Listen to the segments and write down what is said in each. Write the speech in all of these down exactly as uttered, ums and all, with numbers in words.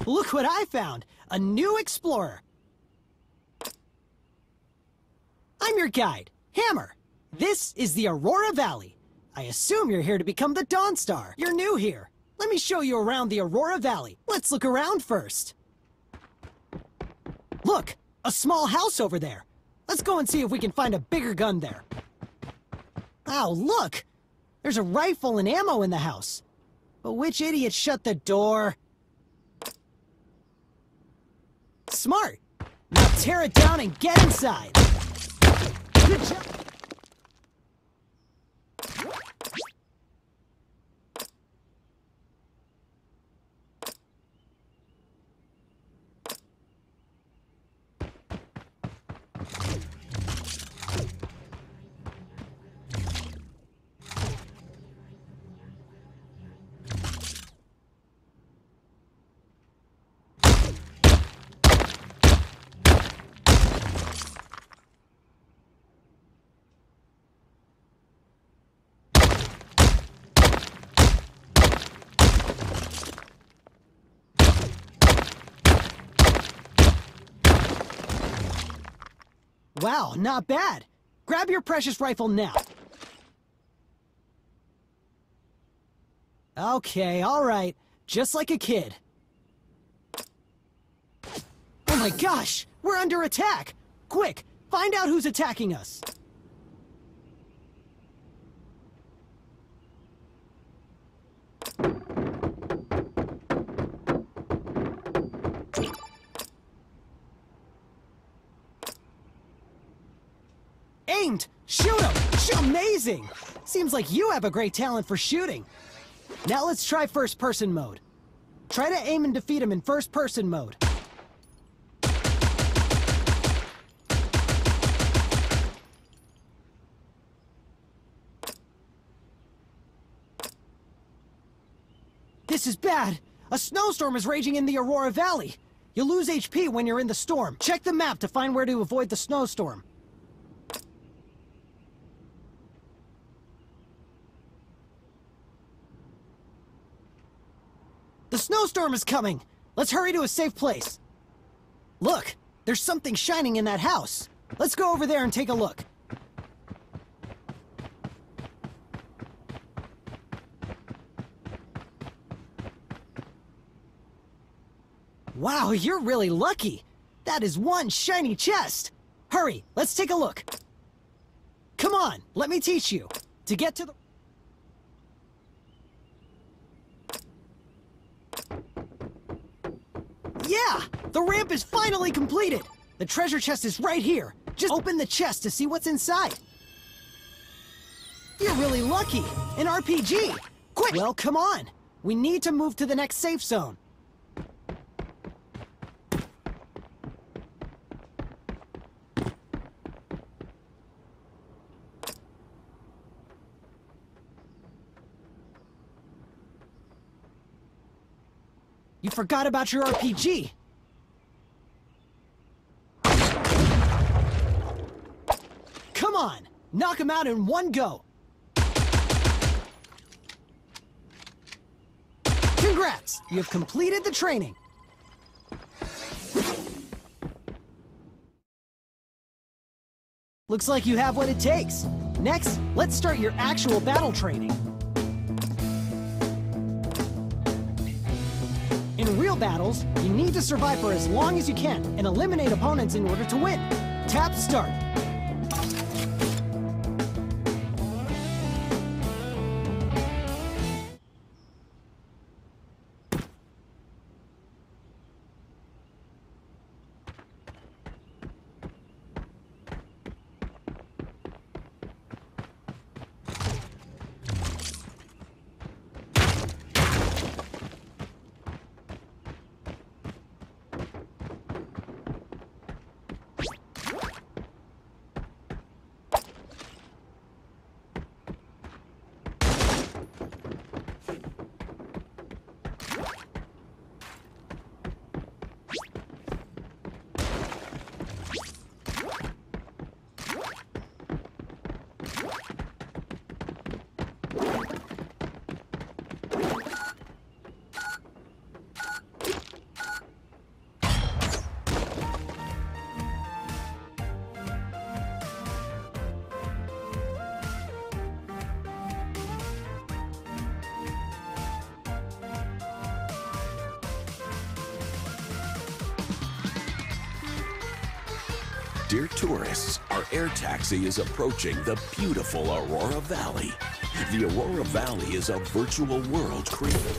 Look what I found! A new explorer! I'm your guide, Hammer. This is the Aurora Valley. I assume you're here to become the Dawn Star. You're new here. Let me show you around the Aurora Valley. Let's look around first. Look, a small house over there. Let's go and see if we can find a bigger gun there. Oh, look! There's a rifle and ammo in the house. But which idiot shut the door? Smart! Now tear it down and get inside! Good job! Wow, not bad. Grab your precious rifle now. Okay, all right. Just like a kid. Oh my gosh! We're under attack! Quick, find out who's attacking us. Aimed! Shoot him! Sh- Amazing! Seems like you have a great talent for shooting. Now let's try first-person mode. Try to aim and defeat him in first-person mode. This is bad! A snowstorm is raging in the Aurora Valley. You'll lose H P when you're in the storm. Check the map to find where to avoid the snowstorm. The snowstorm is coming! Let's hurry to a safe place. Look, there's something shining in that house. Let's go over there and take a look. Wow, you're really lucky. That is one shiny chest. Hurry, let's take a look. Come on, let me teach you. To get to the... Yeah! The ramp is finally completed! The treasure chest is right here. Just open the chest to see what's inside. You're really lucky! An R P G! Quick! Well, come on! We need to move to the next safe zone. You forgot about your R P G! Come on! Knock him out in one go! Congrats! You have completed the training! Looks like you have what it takes. Next, let's start your actual battle training. In real battles, you need to survive for as long as you can and eliminate opponents in order to win. Tap Start. Dear tourists, our air taxi is approaching the beautiful Aurora Valley. The Aurora Valley is a virtual world created.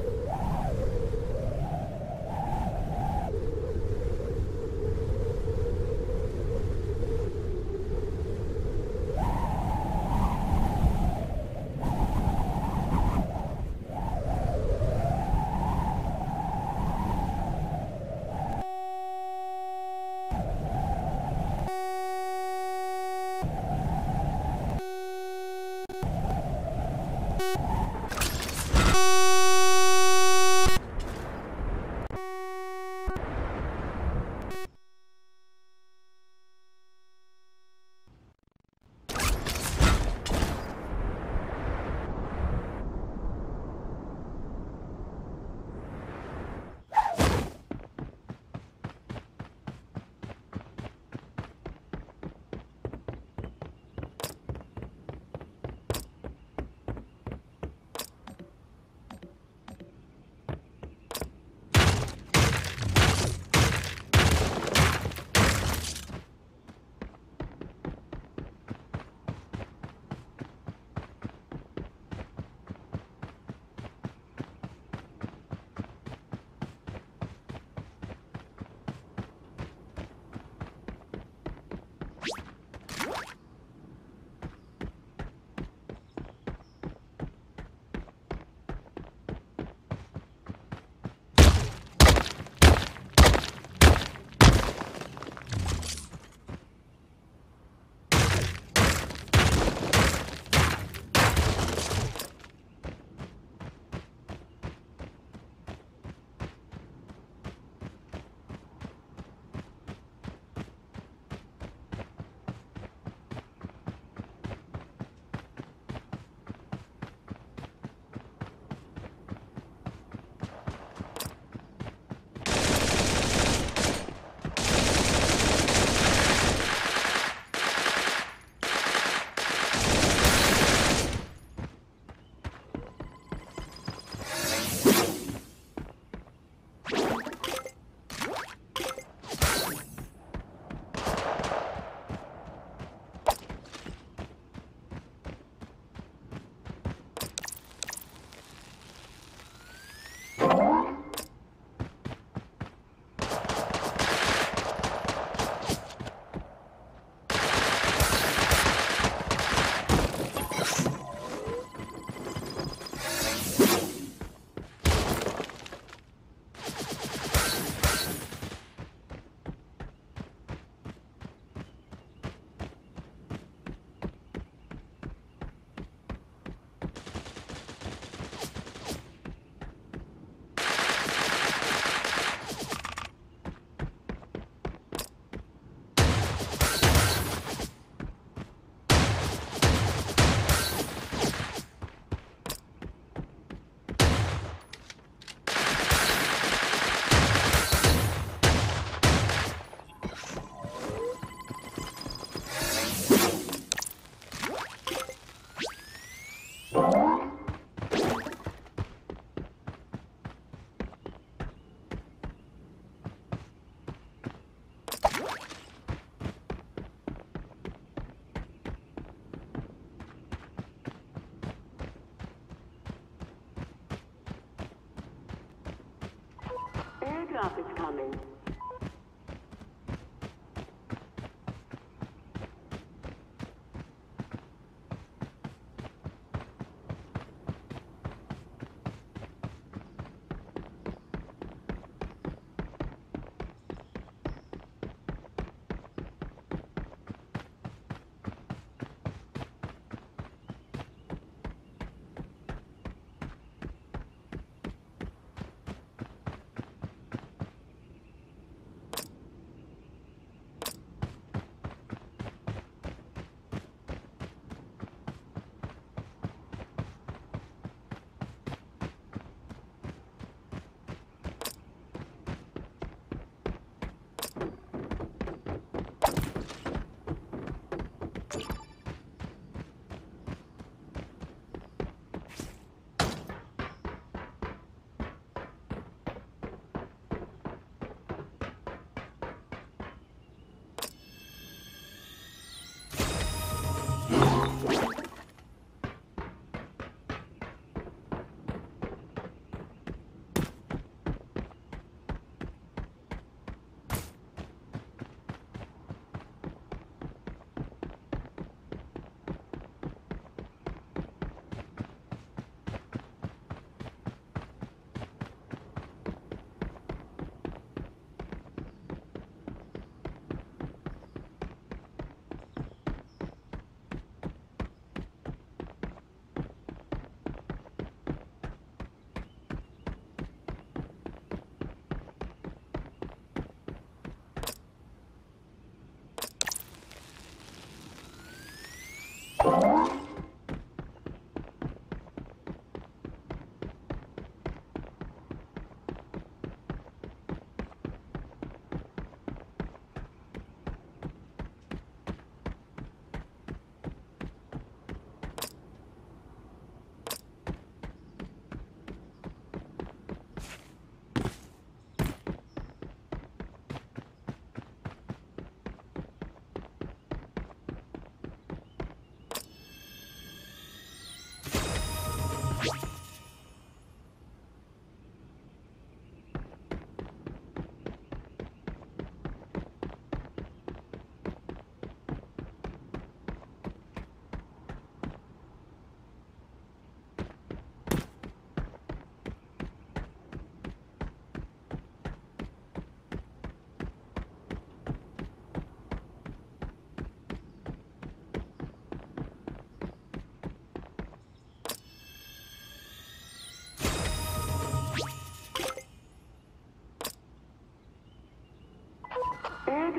Airdrop is coming.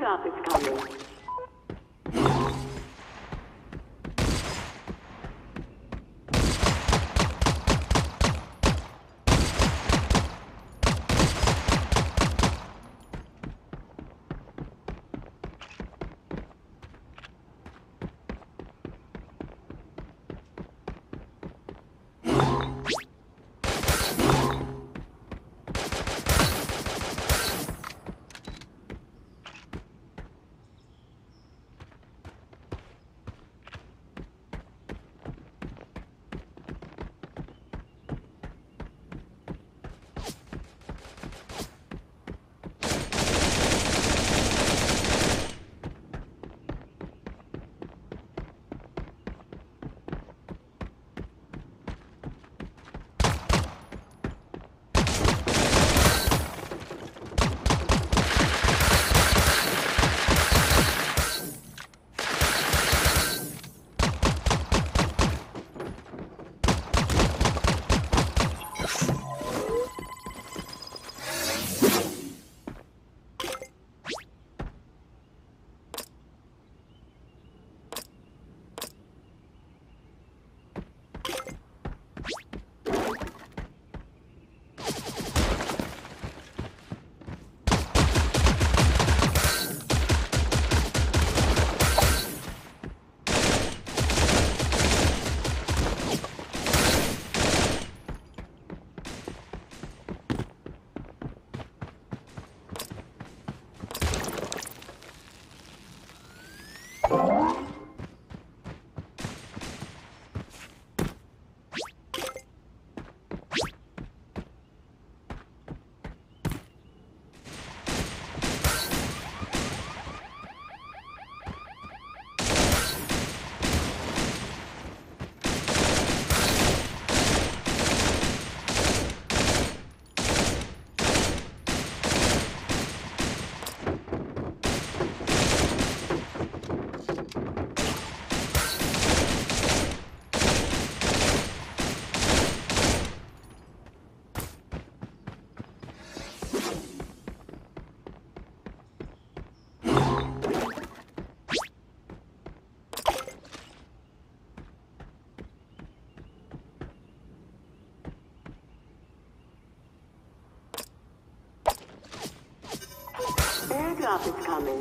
Airdrop is coming. Airdrop is coming.